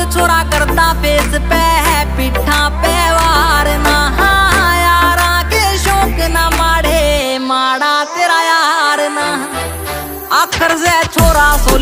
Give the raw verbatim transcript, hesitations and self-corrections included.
छोरा करता फेस पे है पिठा पे वार ना यारा के शौक ना माड़े माड़ा तेरा यार ना आखर से छोरा सो